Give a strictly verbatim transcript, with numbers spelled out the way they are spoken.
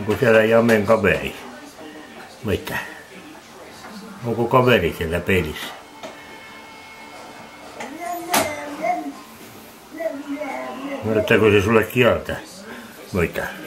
Onko siellä Jamen kaveri? Mitä? Onko kaveri siellä pelissä? Näyttääkö se sulle kieltä? Mitä?